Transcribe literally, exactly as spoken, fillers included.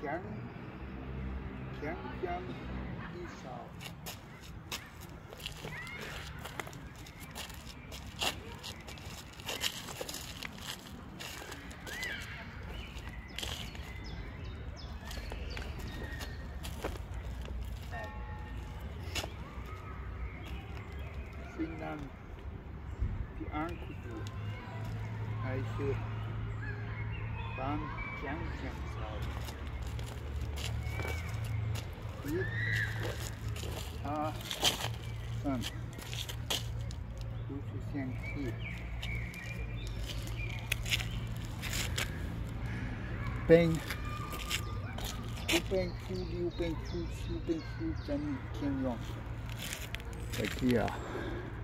强强将一扫。Sinan diangkut hij is dan jangan salah. Hier ah san khusus yang hier bang upeng kudi upeng kudi upeng kudi dan kian long. Kaki ya.